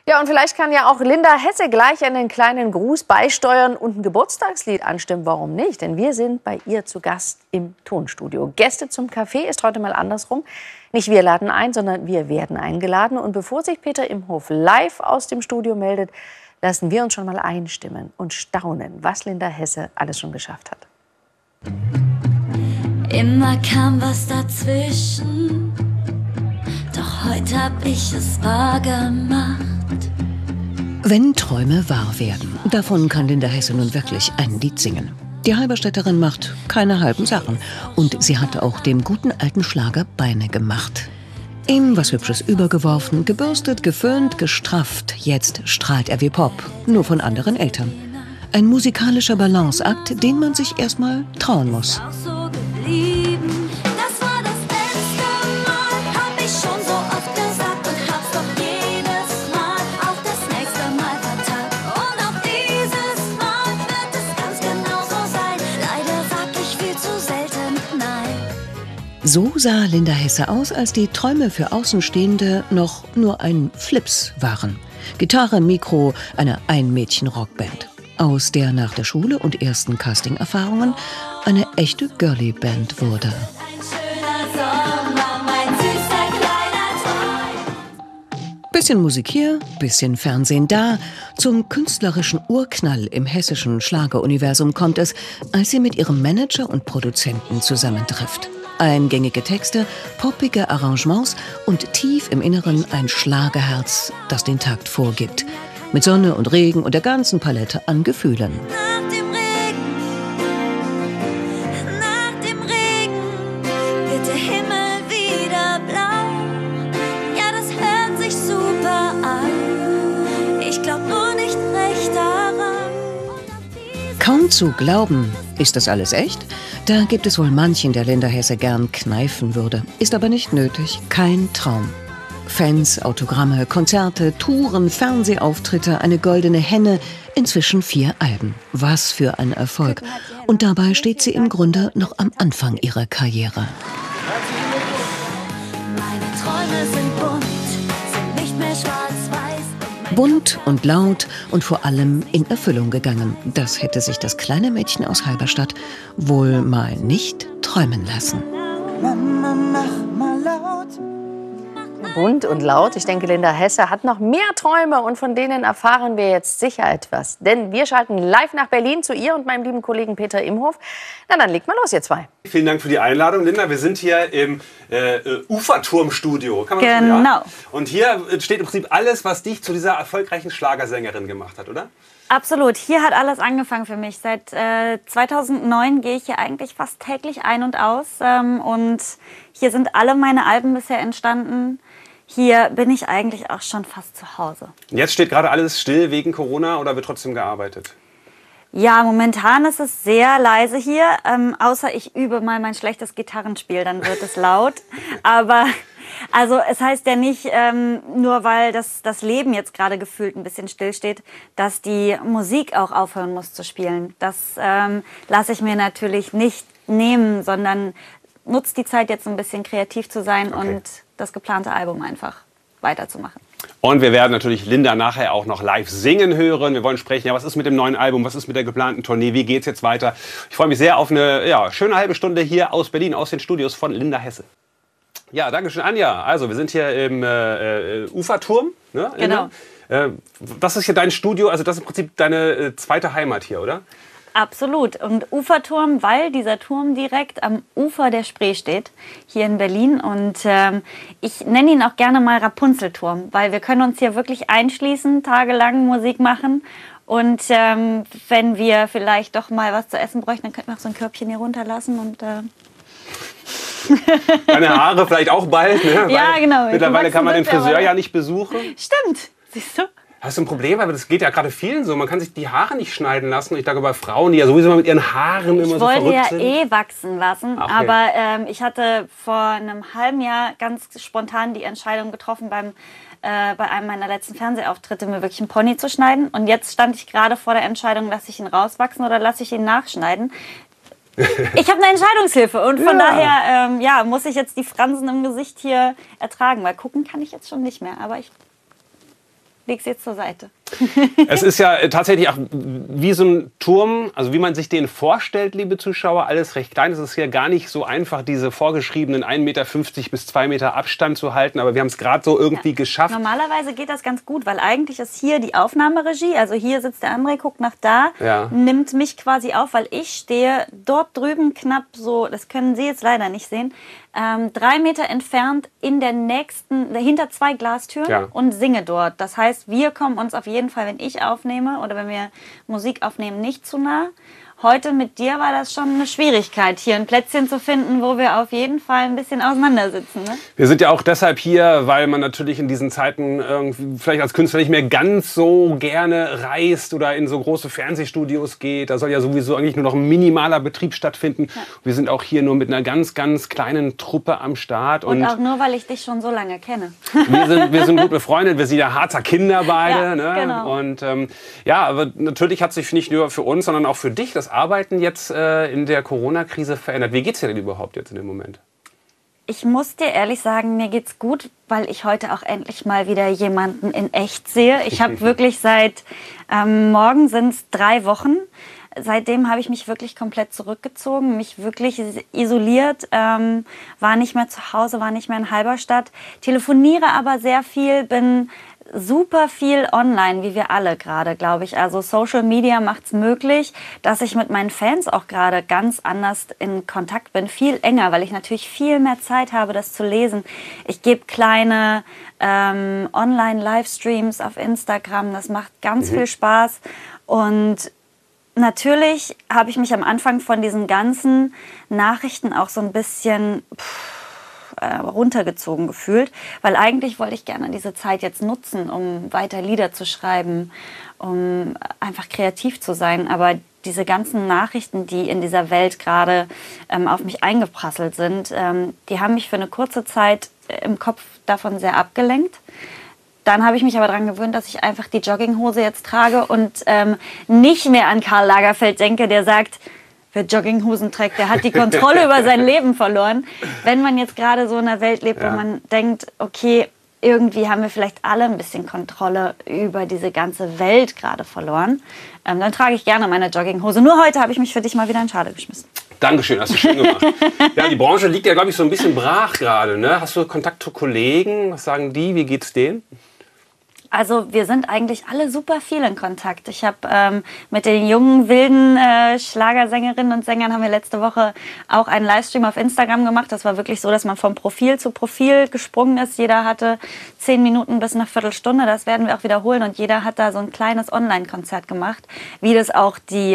Ja, und vielleicht kann ja auch Linda Hesse gleich einen kleinen Gruß beisteuern und ein Geburtstagslied anstimmen. Warum nicht? Denn wir sind bei ihr zu Gast im Tonstudio. Gäste zum Café ist heute mal andersrum. Nicht wir laden ein, sondern wir werden eingeladen. Und bevor sich Peter Imhof live aus dem Studio meldet, lassen wir uns schon mal einstimmen und staunen, was Linda Hesse alles schon geschafft hat. Immer kam was dazwischen, doch heute hab ich es wahr gemacht. Wenn Träume wahr werden, davon kann Linda Hesse nun wirklich ein Lied singen. Die Halberstädterin macht keine halben Sachen und sie hat auch dem guten alten Schlager Beine gemacht. Ihm was Hübsches übergeworfen, gebürstet, geföhnt, gestrafft. Jetzt strahlt er wie Pop, nur von anderen Eltern. Ein musikalischer Balanceakt, den man sich erstmal trauen muss. So sah Linda Hesse aus, als die Träume für Außenstehende noch nur ein Flips waren. Gitarre, Mikro, eine Ein-Mädchen-Rockband. Aus der nach der Schule und ersten Casting-Erfahrungen eine echte Girly-Band wurde. Bisschen Musik hier, bisschen Fernsehen da. Zum künstlerischen Urknall im hessischen Schlageruniversum kommt es, als sie mit ihrem Manager und Produzenten zusammentrifft. Eingängige Texte, poppige Arrangements und tief im Inneren ein Schlagerherz, das den Takt vorgibt. Mit Sonne und Regen und der ganzen Palette an Gefühlen. Nach dem Regen wird der Himmel wieder blau. Ja, das hört sich super an. Ich glaub nur nicht recht daran. Kaum zu glauben, ist das alles echt? Da gibt es wohl manchen, der Linda Hesse gern kneifen würde. Ist aber nicht nötig, kein Traum. Fans, Autogramme, Konzerte, Touren, Fernsehauftritte, eine goldene Henne, inzwischen 4 Alben. Was für ein Erfolg. Und dabei steht sie im Grunde noch am Anfang ihrer Karriere. Meine Träume sind bunt, sind nicht mehr schwarz-weiß. Bunt und laut und vor allem in Erfüllung gegangen. Das hätte sich das kleine Mädchen aus Halberstadt wohl mal nicht träumen lassen. Mama, mach mal laut. Bunt und laut. Ich denke, Linda Hesse hat noch mehr Träume und von denen erfahren wir jetzt sicher etwas. Denn wir schalten live nach Berlin zu ihr und meinem lieben Kollegen Peter Imhof. Na, dann legt mal los, ihr zwei. Vielen Dank für die Einladung, Linda. Wir sind hier im Uferturmstudio. Kann man das Genau. sagen, ja? Und hier steht im Prinzip alles, was dich zu dieser erfolgreichen Schlagersängerin gemacht hat, oder? Absolut. Hier hat alles angefangen für mich. Seit 2009 gehe ich hier eigentlich fast täglich ein und aus. Und hier sind alle meine Alben bisher entstanden. Hier bin ich eigentlich auch schon fast zu Hause. Jetzt steht gerade alles still wegen Corona oder wird trotzdem gearbeitet? Ja, momentan ist es sehr leise hier. Außer ich übe mal mein schlechtes Gitarrenspiel, dann wird es laut. Aber also es heißt ja nicht, nur weil das Leben jetzt gerade gefühlt ein bisschen stillsteht, dass die Musik auch aufhören muss zu spielen. Das lasse ich mir natürlich nicht nehmen, sondern nutze die Zeit jetzt ein bisschen kreativ zu sein und das geplante Album einfach weiterzumachen. Und wir werden natürlich Linda nachher auch noch live singen hören. Wir wollen sprechen, ja, was ist mit dem neuen Album, was ist mit der geplanten Tournee, wie geht's jetzt weiter? Ich freue mich sehr auf eine schöne halbe Stunde hier aus Berlin, aus den Studios von Linda Hesse. Ja, danke schön, Anja. Also, wir sind hier im Uferturm. Ne, genau. Das ist hier dein Studio, also das ist im Prinzip deine zweite Heimat hier, oder? Absolut. Und Uferturm, weil dieser Turm direkt am Ufer der Spree steht, hier in Berlin. Und ich nenne ihn auch gerne mal Rapunzelturm, weil wir können uns hier wirklich einschließen, tagelang Musik machen. Und wenn wir vielleicht doch mal was zu essen bräuchten, dann könnten wir auch so ein Körbchen hier runterlassen und... Deine Haare vielleicht auch bald, ne? Ja, genau. Mittlerweile kann man den Friseur ja nicht besuchen. Stimmt, siehst du? Hast du ein Problem? Weil das geht ja gerade vielen so. Man kann sich die Haare nicht schneiden lassen. Ich denke bei Frauen, die ja sowieso mal mit ihren Haaren immer so verrückt sind. Ich wollte ja eh wachsen lassen, okay. Aber ich hatte vor einem halben Jahr ganz spontan die Entscheidung getroffen, bei einem meiner letzten Fernsehauftritte mir wirklich einen Pony zu schneiden. Und jetzt stand ich gerade vor der Entscheidung, lasse ich ihn rauswachsen oder lasse ich ihn nachschneiden. Ich habe eine Entscheidungshilfe und von daher muss ich jetzt die Fransen im Gesicht hier ertragen, weil gucken kann ich jetzt schon nicht mehr. Aber leg sie jetzt zur Seite. Es ist ja tatsächlich auch wie so ein Turm, also wie man sich den vorstellt, liebe Zuschauer, alles recht klein. Es ist hier gar nicht so einfach, diese vorgeschriebenen 1,50 Meter bis 2 Meter Abstand zu halten. Aber wir haben es gerade so irgendwie geschafft. Normalerweise geht das ganz gut, weil eigentlich ist hier die Aufnahmeregie. Also hier sitzt der André, guckt nach da, nimmt mich quasi auf, weil ich stehe dort drüben knapp so, das können Sie jetzt leider nicht sehen, 3 Meter entfernt in der nächsten, hinter 2 Glastüren und singe dort. Das heißt, wir kommen uns auf jeden Fall, wenn ich aufnehme oder wenn wir Musik aufnehmen, nicht zu nah. Heute mit dir war das schon eine Schwierigkeit, hier ein Plätzchen zu finden, wo wir auf jeden Fall ein bisschen auseinandersitzen. Ne? Wir sind ja auch deshalb hier, weil man natürlich in diesen Zeiten vielleicht als Künstler nicht mehr ganz so gerne reist oder in so große Fernsehstudios geht. Da soll ja sowieso eigentlich nur noch ein minimaler Betrieb stattfinden. Ja. Wir sind auch hier nur mit einer ganz, ganz kleinen Truppe am Start. Und auch nur, weil ich dich schon so lange kenne. Wir sind gut befreundet, wir sind ja Harzer Kinder beide. Ja, ne? Genau. Und aber natürlich hat sich nicht nur für uns, sondern auch für dich das Arbeiten jetzt in der Corona-Krise verändert. Wie geht's dir denn überhaupt jetzt in dem Moment? Ich muss dir ehrlich sagen, mir geht's gut, weil ich heute auch endlich mal wieder jemanden in echt sehe. Ich habe wirklich seit morgen sind es 3 Wochen. Seitdem habe ich mich wirklich komplett zurückgezogen, mich wirklich isoliert, war nicht mehr zu Hause, war nicht mehr in Halberstadt, telefoniere aber sehr viel, bin super viel online, wie wir alle gerade, glaube ich. Also Social Media macht es möglich, dass ich mit meinen Fans auch gerade ganz anders in Kontakt bin, viel enger, weil ich natürlich viel mehr Zeit habe, das zu lesen. Ich gebe kleine Online-Livestreams auf Instagram, das macht ganz viel Spaß. Und natürlich habe ich mich am Anfang von diesen ganzen Nachrichten auch so ein bisschen runtergezogen gefühlt, weil eigentlich wollte ich gerne diese Zeit jetzt nutzen, um weiter Lieder zu schreiben, um einfach kreativ zu sein. Aber diese ganzen Nachrichten, die in dieser Welt gerade auf mich eingeprasselt sind, die haben mich für eine kurze Zeit im Kopf davon sehr abgelenkt. Dann habe ich mich aber daran gewöhnt, dass ich einfach die Jogginghose jetzt trage und nicht mehr an Karl Lagerfeld denke, der sagt, wer Jogginghosen trägt, der hat die Kontrolle über sein Leben verloren. Wenn man jetzt gerade so in einer Welt lebt, wo man denkt, okay, irgendwie haben wir vielleicht alle ein bisschen Kontrolle über diese ganze Welt gerade verloren, dann trage ich gerne meine Jogginghose. Nur heute habe ich mich für dich mal wieder in Schale geschmissen. Dankeschön, hast du schön gemacht. Ja, die Branche liegt ja, glaube ich, so ein bisschen brach gerade. Ne? Hast du Kontakt zu Kollegen? Was sagen die? Wie geht's denen? Also wir sind eigentlich alle super viel in Kontakt. Ich habe mit den jungen, wilden Schlagersängerinnen und Sängern haben wir letzte Woche auch einen Livestream auf Instagram gemacht. Das war wirklich so, dass man vom Profil zu Profil gesprungen ist. Jeder hatte 10 Minuten bis eine Viertelstunde. Das werden wir auch wiederholen. Und jeder hat da so ein kleines Online-Konzert gemacht, wie das auch die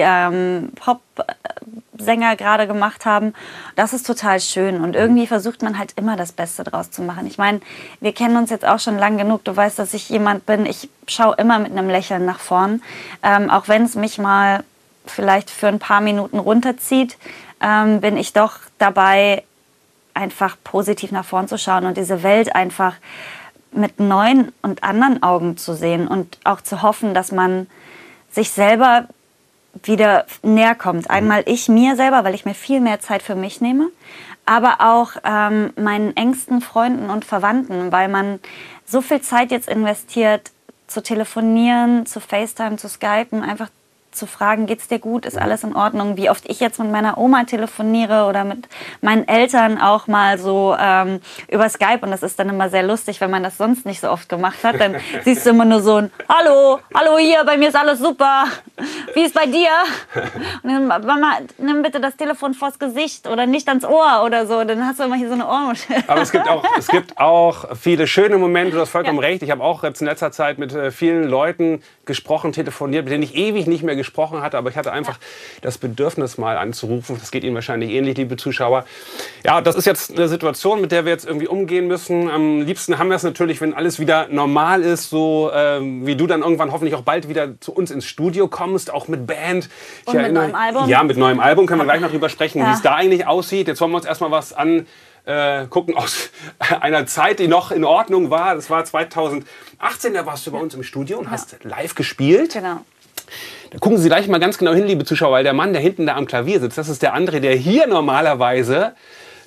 Pop-Sänger gerade gemacht haben. Das ist total schön. Und irgendwie versucht man halt immer das Beste draus zu machen. Ich meine, wir kennen uns jetzt auch schon lang genug. Du weißt, dass ich jemand bin, ich schaue immer mit einem Lächeln nach vorn. Auch wenn es mich mal vielleicht für ein paar Minuten runterzieht, bin ich doch dabei, einfach positiv nach vorn zu schauen und diese Welt einfach mit neuen und anderen Augen zu sehen und auch zu hoffen, dass man sich selber wieder näher kommt. Einmal ich mir selber, weil ich mir viel mehr Zeit für mich nehme, aber auch meinen engsten Freunden und Verwandten, weil man so viel Zeit jetzt investiert, zu telefonieren, zu FaceTime, zu Skypen, einfach zu fragen, geht's dir gut, ist alles in Ordnung? Wie oft ich jetzt mit meiner Oma telefoniere oder mit meinen Eltern auch mal so über Skype. Und das ist dann immer sehr lustig, wenn man das sonst nicht so oft gemacht hat. Dann siehst du immer nur so ein Hallo, hallo hier, bei mir ist alles super. Wie ist bei dir? Und dann, Mama, nimm bitte das Telefon vors Gesicht oder nicht ans Ohr oder so. Dann hast du immer hier so eine Ohrmuschel. Aber es gibt auch viele schöne Momente, du hast vollkommen recht. Ich habe auch jetzt in letzter Zeit mit vielen Leuten gesprochen, telefoniert, mit denen ich ewig nicht mehr gesprochen hatte, aber ich hatte einfach das Bedürfnis, mal anzurufen. Das geht Ihnen wahrscheinlich ähnlich, liebe Zuschauer. Ja, das ist jetzt eine Situation, mit der wir jetzt irgendwie umgehen müssen. Am liebsten haben wir es natürlich, wenn alles wieder normal ist, so wie du dann irgendwann hoffentlich auch bald wieder zu uns ins Studio kommst, auch mit Band. Und mit neuem Album. Ja, mit neuem Album können wir gleich noch drüber sprechen, wie es da eigentlich aussieht. Jetzt wollen wir uns erstmal was gucken aus einer Zeit, die noch in Ordnung war. Das war 2018, da warst du bei uns im Studio und hast live gespielt. Genau. Da gucken Sie gleich mal ganz genau hin, liebe Zuschauer, weil der Mann, der hinten da am Klavier sitzt, das ist der André, der hier normalerweise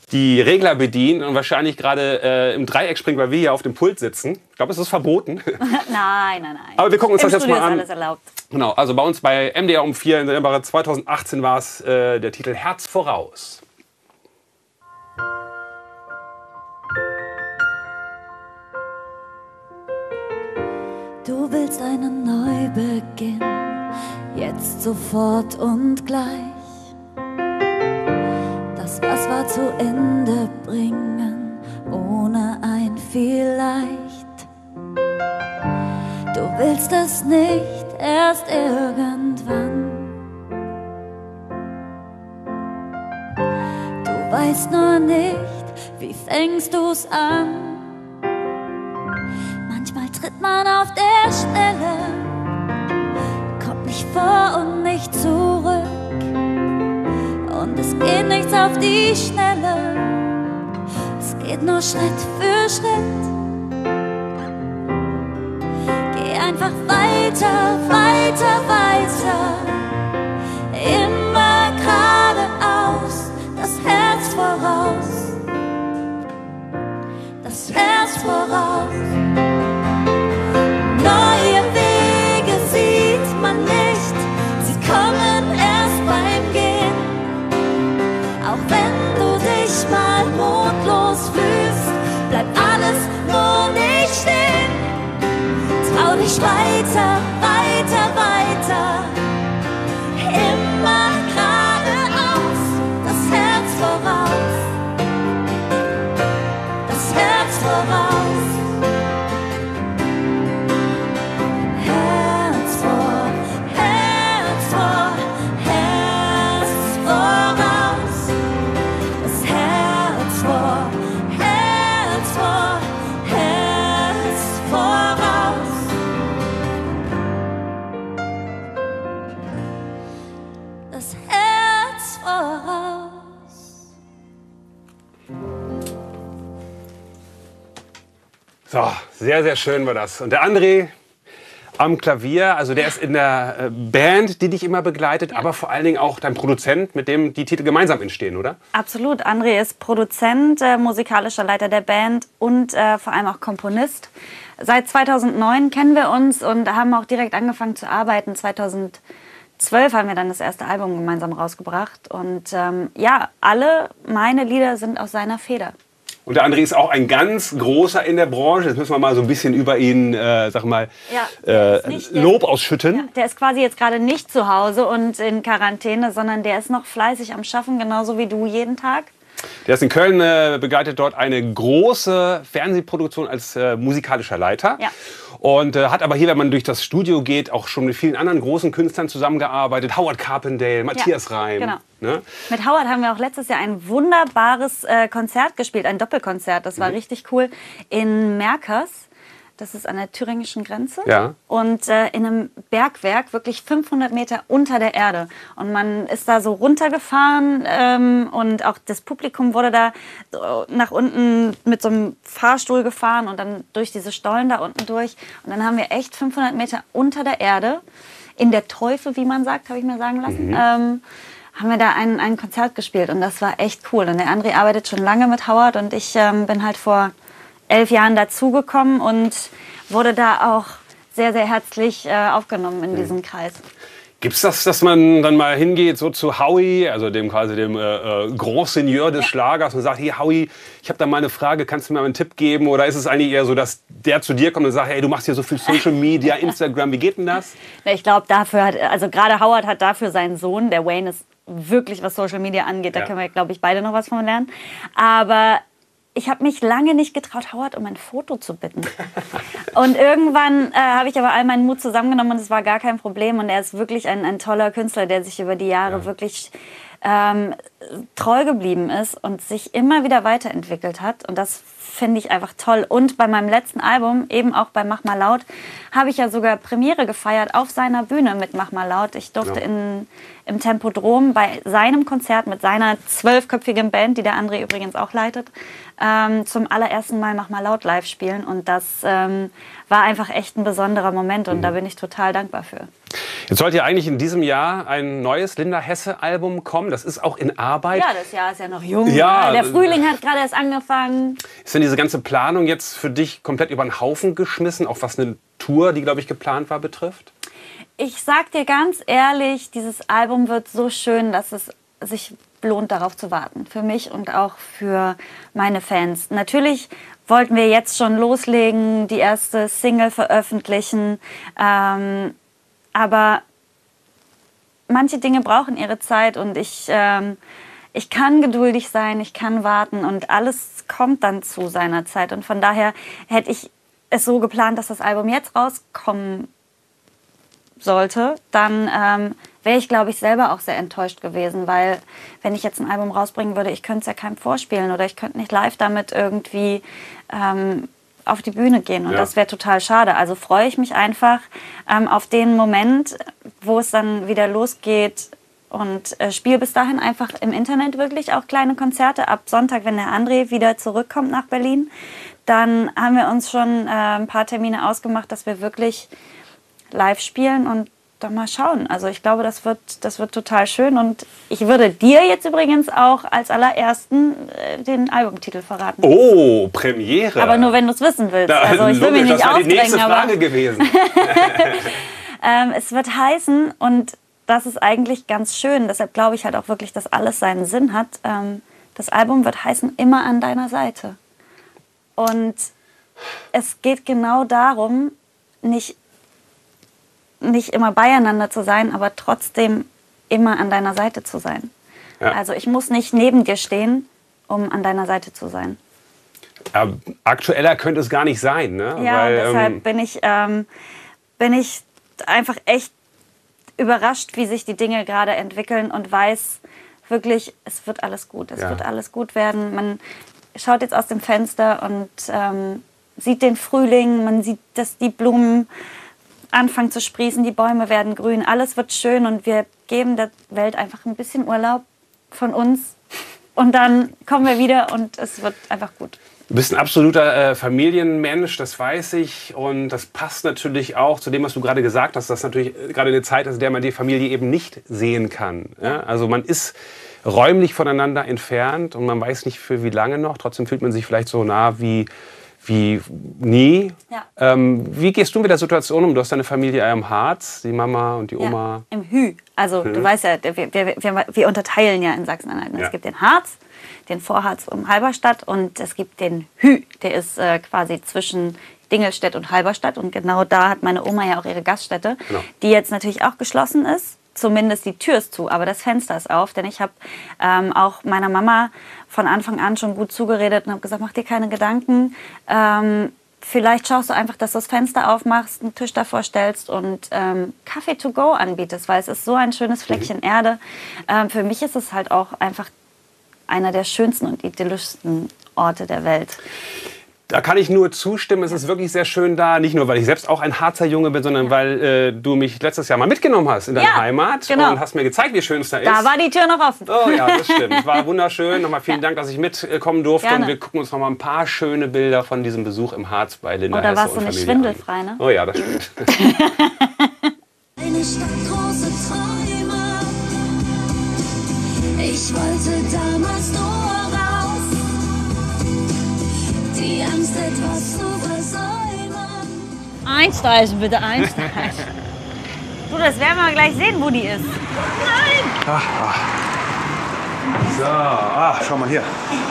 die Regler bedienen und wahrscheinlich gerade im Dreieck springt, weil wir hier auf dem Pult sitzen. Ich glaube, es ist verboten. Nein. Aber wir gucken uns das jetzt mal an. Ist alles erlaubt. Genau, also bei uns bei MDR um 4 im November 2018 war es der Titel Herz voraus. Du willst einen Neubeginn, jetzt sofort und gleich. Das, was war, zu Ende bringen, ohne ein Vielleicht. Du willst es nicht erst irgendwann. Du weißt nur nicht, wie fängst du's an. Manchmal tritt man auf der Stelle, kommt nicht vor und nicht zurück. Und es geht nichts auf die Schnelle, es geht nur Schritt für Schritt. Geh einfach weiter, weiter, weiter, immer geradeaus, das Herz voraus, das Herz voraus. Neue Wege sieht man nicht, sie kommen erst beim Gehen. Auch wenn du dich mal mutlos fühlst, bleibt alles nur nicht stehen. Trau dich weiter, weiter, weiter, immer geradeaus, das Herz voraus, das Herz voraus. So, sehr, sehr schön war das. Und der André am Klavier, also der ist in der Band, die dich immer begleitet, aber vor allen Dingen auch dein Produzent, mit dem die Titel gemeinsam entstehen, oder? Absolut. André ist Produzent, musikalischer Leiter der Band und vor allem auch Komponist. Seit 2009 kennen wir uns und haben auch direkt angefangen zu arbeiten. 2012 haben wir dann das erste Album gemeinsam rausgebracht. Und ja, alle meine Lieder sind aus seiner Feder. Und der André ist auch ein ganz großer in der Branche. Jetzt müssen wir mal so ein bisschen über ihn, sag mal, Lob ausschütten. Ja, der ist quasi jetzt gerade nicht zu Hause und in Quarantäne, sondern der ist noch fleißig am Schaffen, genauso wie du jeden Tag. Der ist in Köln, begleitet dort eine große Fernsehproduktion als musikalischer Leiter. Ja. Und hat aber hier, wenn man durch das Studio geht, auch schon mit vielen anderen großen Künstlern zusammengearbeitet. Howard Carpendale, Matthias Reim. Genau. Ne? Mit Howard haben wir auch letztes Jahr ein wunderbares Konzert gespielt, ein Doppelkonzert. Das war richtig cool in Merkers. Das ist an der thüringischen Grenze. Ja. Und in einem Bergwerk, wirklich 500 Meter unter der Erde. Und man ist da so runtergefahren und auch das Publikum wurde da nach unten mit so einem Fahrstuhl gefahren und dann durch diese Stollen da unten durch. Und dann haben wir echt 500 Meter unter der Erde, in der Teufel, wie man sagt, habe ich mir sagen lassen, haben wir da ein Konzert gespielt. Und das war echt cool. Und der André arbeitet schon lange mit Howard und ich bin halt vor 11 Jahren dazugekommen und wurde da auch sehr, sehr herzlich aufgenommen in diesen Kreis. Gibt's das, dass man dann mal hingeht so zu Howie, also dem quasi dem Grand Seigneur des Schlagers und sagt, hey Howie, ich habe da mal eine Frage, kannst du mir mal einen Tipp geben? Oder ist es eigentlich eher so, dass der zu dir kommt und sagt, hey, du machst hier so viel Social Media, Instagram, wie geht denn das? Ich glaube, dafür hat, also gerade Howard hat dafür seinen Sohn, der Wayne ist wirklich, was Social Media angeht, da können wir, glaube ich, beide noch was von lernen. Aber ich habe mich lange nicht getraut, Howard um ein Foto zu bitten. Und irgendwann habe ich aber all meinen Mut zusammengenommen und es war gar kein Problem. Und er ist wirklich ein toller Künstler, der sich über die Jahre wirklich treu geblieben ist und sich immer wieder weiterentwickelt hat. Und das finde ich einfach toll. Und bei meinem letzten Album, eben auch bei Mach mal laut, habe ich ja sogar Premiere gefeiert auf seiner Bühne mit Mach mal laut. Ich durfte im Tempodrom bei seinem Konzert mit seiner 12-köpfigen Band, die der André übrigens auch leitet, zum allerersten Mal Mach mal laut live spielen. Und das war einfach echt ein besonderer Moment und da bin ich total dankbar für. Jetzt sollte ja eigentlich in diesem Jahr ein neues Linda Hesse-Album kommen. Das ist auch in Arbeit. Ja, das Jahr ist ja noch jung. Ja, der Frühling hat gerade erst angefangen. Ist denn diese ganze Planung jetzt für dich komplett über den Haufen geschmissen, auch was eine Tour, die, glaube ich, geplant war, betrifft? Ich sag dir ganz ehrlich, dieses Album wird so schön, dass es sich lohnt, darauf zu warten. Für mich und auch für meine Fans. Natürlich wollten wir jetzt schon loslegen, die erste Single veröffentlichen. Aber manche Dinge brauchen ihre Zeit und ich kann geduldig sein, ich kann warten und alles kommt dann zu seiner Zeit. Und von daher hätte ich es so geplant, dass das Album jetzt rauskommen sollte, dann wäre ich, glaube ich, selber auch sehr enttäuscht gewesen, weil wenn ich jetzt ein Album rausbringen würde, ich könnte es ja keinem vorspielen oder ich könnte nicht live damit irgendwie auf die Bühne gehen und das wäre total schade. Also freue ich mich einfach auf den Moment, wo es dann wieder losgeht und spiele bis dahin einfach im Internet wirklich auch kleine Konzerte. Ab Sonntag, wenn der André wieder zurückkommt nach Berlin, dann haben wir uns schon ein paar Termine ausgemacht, dass wir wirklich live spielen und dann mal schauen. Also ich glaube, das wird total schön und ich würde dir jetzt übrigens auch als allerersten den Albumtitel verraten. Oh, Premiere. Aber nur, wenn du es wissen willst. Also ich will mich nicht das war die nächste aufdrängen, Frage gewesen. es wird heißen, und das ist eigentlich ganz schön, deshalb glaube ich halt auch wirklich, dass alles seinen Sinn hat. Das Album wird heißen, immer an deiner Seite. Und es geht genau darum, nicht immer beieinander zu sein, aber trotzdem immer an deiner Seite zu sein. Ja. Also ich muss nicht neben dir stehen, um an deiner Seite zu sein. Ja, aktueller könnte es gar nicht sein, ne? Ja, weil, deshalb bin ich einfach echt überrascht, wie sich die Dinge gerade entwickeln und weiß wirklich, es wird alles gut. Es wird alles gut werden. Man schaut jetzt aus dem Fenster und sieht den Frühling, man sieht, dass die Blumen anfangen zu sprießen, die Bäume werden grün, alles wird schön und wir geben der Welt einfach ein bisschen Urlaub von uns und dann kommen wir wieder und es wird einfach gut. Du bist ein absoluter Familienmensch, das weiß ich, und das passt natürlich auch zu dem, was du gerade gesagt hast, dass natürlich gerade eine Zeit ist, in der man die Familie eben nicht sehen kann. Ja? Also man ist räumlich voneinander entfernt und man weiß nicht für wie lange noch, trotzdem fühlt man sich vielleicht so nah wie nie. Ja. Wie gehst du mit der Situation um? Du hast deine Familie im Harz, die Mama und die Oma. Ja, im Hü. Also du weißt ja, wir unterteilen ja in Sachsen-Anhalt. Ja. Es gibt den Harz, den Vorharz um Halberstadt und es gibt den Hü. Der ist quasi zwischen Dingelstedt und Halberstadt und genau da hat meine Oma ja auch ihre Gaststätte, die jetzt natürlich auch geschlossen ist. Zumindest die Tür ist zu, aber das Fenster ist auf, denn ich habe auch meiner Mama von Anfang an schon gut zugeredet und habe gesagt, mach dir keine Gedanken, vielleicht schaust du einfach, dass du das Fenster aufmachst, einen Tisch davor stellst und Kaffee to go anbietest, weil es ist so ein schönes Fleckchen Erde. Für mich ist es halt auch einfach einer der schönsten und idyllischsten Orte der Welt. Da kann ich nur zustimmen, es ist wirklich sehr schön da. Nicht nur, weil ich selbst auch ein Harzer Junge bin, sondern weil du mich letztes Jahr mal mitgenommen hast in deine Heimat und hast mir gezeigt, wie schön es da ist. Da war die Tür noch offen. Oh ja, das stimmt. War wunderschön. Nochmal vielen Dank, dass ich mitkommen durfte. Gerne. Und wir gucken uns noch mal ein paar schöne Bilder von diesem Besuch im Harz bei Linda Hesse und Familie. Da warst du nicht schwindelfrei, ne? Oh ja, das stimmt. Eine Stadt, große Träume. Ich wollte damals nur raus. Die Angst, etwas zu versäumen. Einsteigen, bitte, einsteigen. Du, das werden wir gleich sehen, wo die ist. Nein! So, schau mal hier.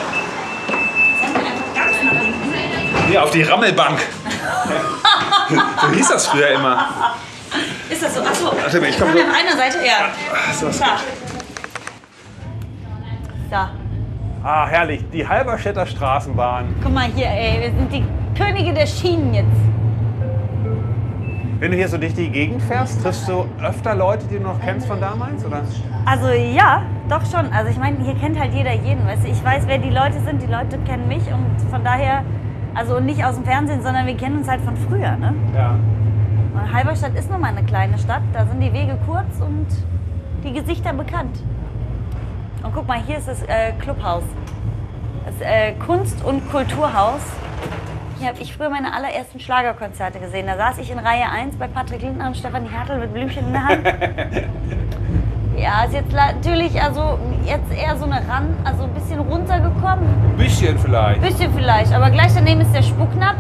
Hier auf die Rammelbank. So hieß das früher immer. Ist das so? Achso, warte mal, ich komme an einer Seite, ja. So. Da. Ah, herrlich. Die Halberstädter Straßenbahn. Guck mal hier, ey. Wir sind die Könige der Schienen jetzt. Wenn du hier so durch die Gegend fährst, triffst du öfter Leute, die du noch kennst von damals, oder? Also ja, doch schon. Also ich meine, hier kennt halt jeder jeden. Weißt du? Ich weiß, wer die Leute sind. Die Leute kennen mich und von daher, also nicht aus dem Fernsehen, sondern wir kennen uns halt von früher, ne? Ja. Und Halberstadt ist nun mal eine kleine Stadt. Da sind die Wege kurz und die Gesichter bekannt. Und guck mal, hier ist das Clubhaus. Das Kunst- und Kulturhaus Hier habe ich früher meine allerersten Schlagerkonzerte gesehen. Da saß ich in Reihe 1 bei Patrick Lindner und Stefanie Hertel mit Blümchen in der Hand. Ja, ist jetzt natürlich also jetzt eher so eine also ein bisschen runtergekommen. Bisschen vielleicht. Bisschen vielleicht, aber gleich daneben ist der Spucknapf.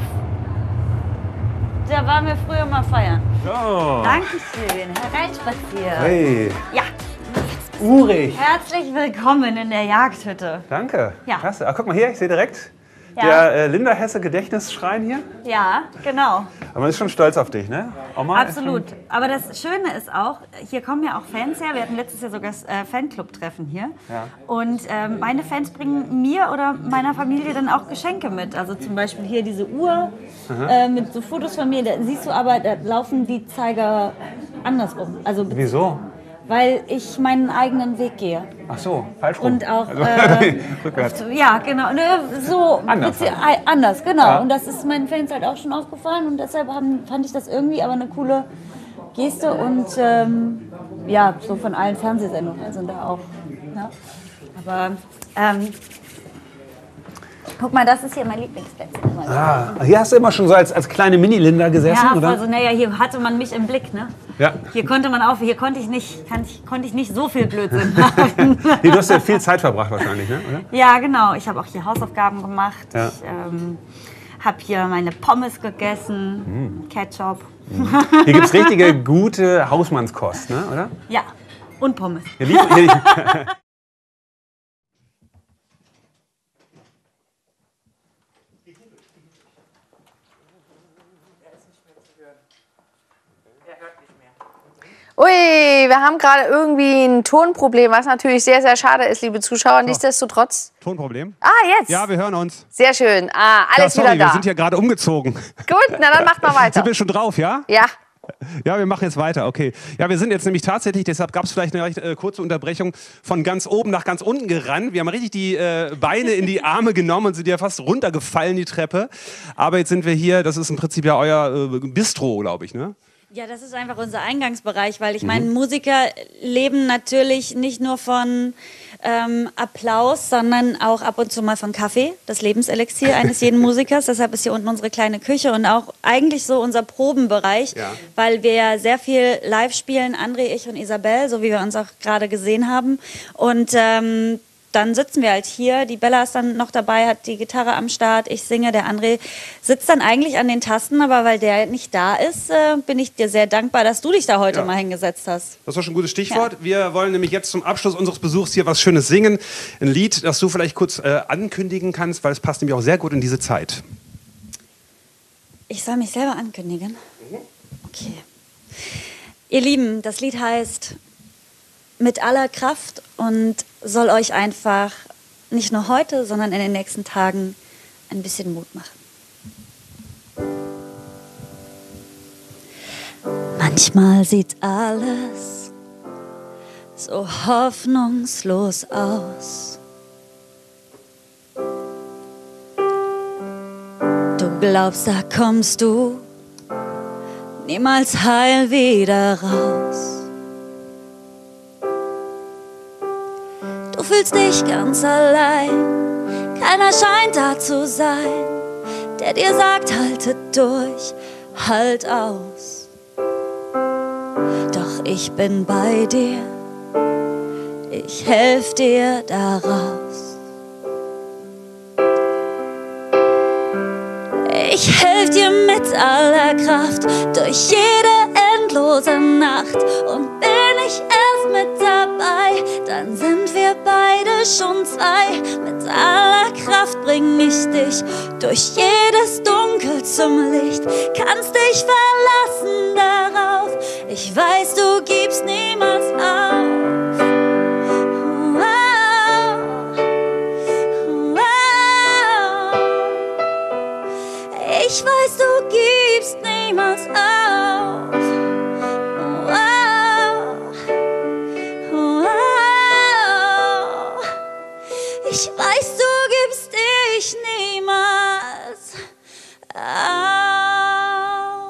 Da waren wir früher mal feiern. Oh. Dankeschön, hereinspazieren. Hey. Ja, Urig. herzlich willkommen in der Jagdhütte. Danke. Ja. Klasse. Ah, guck mal hier, ich sehe direkt Ja. der Linda Hesse Gedächtnisschrein hier. Ja, genau. Aber man ist schon stolz auf dich, ne? Oma ist Absolut. Aber das Schöne ist auch, hier kommen ja auch Fans her. Wir hatten letztes Jahr sogar das Fanclub-Treffen hier. Ja. Und meine Fans bringen mir oder meiner Familie dann auch Geschenke mit. Also zum Beispiel hier diese Uhr mit so Fotos von mir. Da siehst du aber, da laufen die Zeiger andersrum. Also, Wieso? weil ich meinen eigenen Weg gehe. Ach so, falsch rum. Und auch, rückwärts. ja, genau, ne, so Anders anders, genau. Ja. Und das ist meinen Fans halt auch schon aufgefallen und deshalb fand ich das irgendwie aber eine coole Geste und ja, so von allen Fernsehsendungen sind da auch. Ja. Aber guck mal, das ist hier mein Lieblingsplatz. Ah, hier hast du immer schon so als kleine Mini-Linda gesessen, Ja, oder? also naja, hier hatte man mich im Blick, ne? Ja. Hier konnte ich nicht so viel Blödsinn machen. Nee, du hast ja viel Zeit verbracht wahrscheinlich, ne? Oder? Ja, genau. Ich habe auch hier Hausaufgaben gemacht. Ja. Ich habe hier meine Pommes gegessen, Ketchup. Hier gibt es richtige, gute Hausmannskost, ne? Oder? Ja, und Pommes. Ui, wir haben gerade irgendwie ein Tonproblem, was natürlich sehr, sehr schade ist, liebe Zuschauer. Nichtsdestotrotz. Tonproblem? Ah, jetzt. Ja, wir hören uns. Sehr schön. Ah, alles Ja, sorry, wieder da. wir sind hier gerade umgezogen. Gut, na dann macht mal weiter. Sind wir schon drauf, ja? Ja. Ja, wir machen jetzt weiter, okay. Ja, wir sind jetzt nämlich tatsächlich, deshalb gab es vielleicht eine recht kurze Unterbrechung, von ganz oben nach ganz unten gerannt. Wir haben richtig die Beine in die Arme genommen und sind ja fast runtergefallen, die Treppe. Aber jetzt sind wir hier, das ist im Prinzip ja euer Bistro, glaube ich, ne? Ja, das ist einfach unser Eingangsbereich, weil ich meine, Musiker leben natürlich nicht nur von Applaus, sondern auch ab und zu mal von Kaffee, das Lebenselixier eines jeden Musikers. Deshalb ist hier unten unsere kleine Küche und auch eigentlich so unser Probenbereich, weil wir ja sehr viel live spielen, André, ich und Isabel, so wie wir uns auch gerade gesehen haben. Und dann sitzen wir halt hier, die Bella ist dann noch dabei, hat die Gitarre am Start, ich singe, der André sitzt dann eigentlich an den Tasten, aber weil der nicht da ist, bin ich dir sehr dankbar, dass du dich da heute mal hingesetzt hast. Das war schon ein gutes Stichwort. Ja. Wir wollen nämlich jetzt zum Abschluss unseres Besuchs hier was Schönes singen. Ein Lied, das du vielleicht kurz ankündigen kannst, weil es passt nämlich auch sehr gut in diese Zeit. Ich soll mich selber ankündigen? Okay. Ihr Lieben, das Lied heißt Mit aller Kraft und soll euch einfach nicht nur heute, sondern in den nächsten Tagen ein bisschen Mut machen. Manchmal sieht alles so hoffnungslos aus. Du glaubst, da kommst du niemals heil wieder raus. Du fühlst dich ganz allein, keiner scheint da zu sein, der dir sagt, halte durch, halt aus. Doch ich bin bei dir, ich helf dir daraus. Ich helf dir mit aller Kraft durch jede endlose Nacht und bin ich erst mit dabei, dann sind wir beide schon zwei. Mit aller Kraft bring ich dich durch jedes Dunkel zum Licht, kannst dich verlassen darauf, ich weiß, du gibst niemals auf. Ich weiß, du gibst niemals auf. Ich weiß, du gibst dich niemals auf.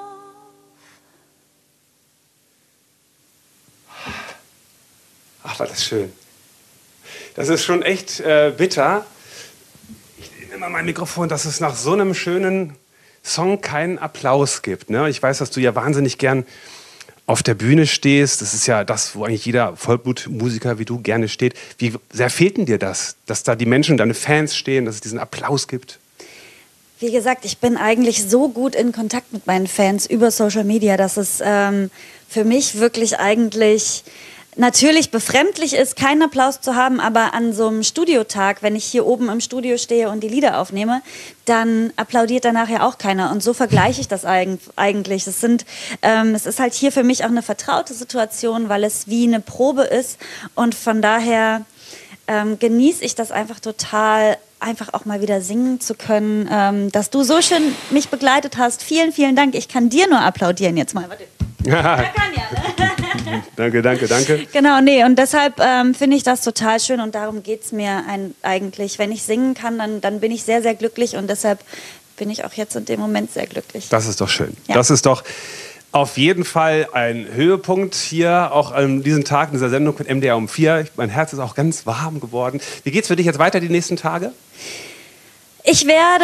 Ach, war das schön. Das ist schon echt bitter. Ich nehme mal mein Mikrofon, dass es nach so einem schönen Song keinen Applaus gibt. Ne? Ich weiß, dass du ja wahnsinnig gern auf der Bühne stehst. Das ist ja das, wo eigentlich jeder Vollblutmusiker wie du gerne steht. Wie sehr fehlt denn dir das, dass da die Menschen, deine Fans stehen, dass es diesen Applaus gibt? Wie gesagt, ich bin eigentlich so gut in Kontakt mit meinen Fans über Social Media, dass es für mich wirklich eigentlich natürlich befremdlich ist, keinen Applaus zu haben, aber an so einem Studiotag, wenn ich hier oben im Studio stehe und die Lieder aufnehme, dann applaudiert danach ja auch keiner. Und so vergleiche ich das eigentlich. Es ist halt hier für mich auch eine vertraute Situation, weil es wie eine Probe ist. Und von daher genieße ich das einfach total, einfach auch mal wieder singen zu können, dass du so schön mich begleitet hast. Vielen, vielen Dank. Ich kann dir nur applaudieren jetzt mal. Warte. Ja, kann ja, ne? Danke. Genau, nee, und deshalb finde ich das total schön und darum geht es mir eigentlich. Wenn ich singen kann, dann bin ich sehr, sehr glücklich und deshalb bin ich auch jetzt in dem Moment sehr glücklich. Das ist doch schön. Ja. Das ist doch auf jeden Fall ein Höhepunkt hier, auch an diesem Tag in dieser Sendung mit MDR um 4. Mein Herz ist auch ganz warm geworden. Wie geht's für dich jetzt weiter die nächsten Tage? Ich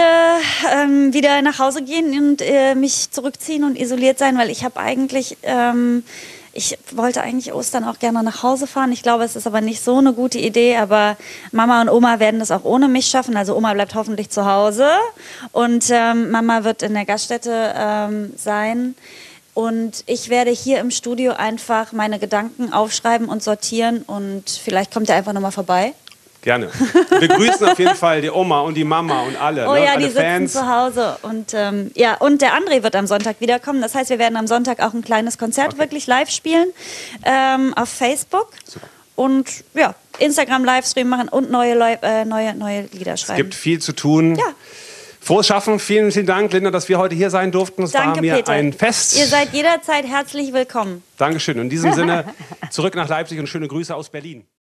werde wieder nach Hause gehen und mich zurückziehen und isoliert sein, weil ich habe eigentlich, ich wollte eigentlich Ostern auch gerne nach Hause fahren. Ich glaube, es ist aber nicht so eine gute Idee, aber Mama und Oma werden das auch ohne mich schaffen. Also Oma bleibt hoffentlich zu Hause und Mama wird in der Gaststätte sein. Und ich werde hier im Studio einfach meine Gedanken aufschreiben und sortieren und vielleicht kommt ihr einfach nochmal vorbei. Gerne. Wir grüßen auf jeden Fall die Oma und die Mama und alle. Oh ne? ja, alle die Fans sitzen zu Hause. Und, und der André wird am Sonntag wiederkommen. Das heißt, wir werden am Sonntag auch ein kleines Konzert wirklich live spielen auf Facebook. Super. Und ja, Instagram-Livestream machen und neue Lieder schreiben. Es gibt viel zu tun. Ja. Frohes Schaffen. Vielen, vielen Dank, Linda, dass wir heute hier sein durften. Es Danke, war mir Peter. ein Fest. Ihr seid jederzeit herzlich willkommen. Dankeschön. In diesem Sinne zurück nach Leipzig und schöne Grüße aus Berlin.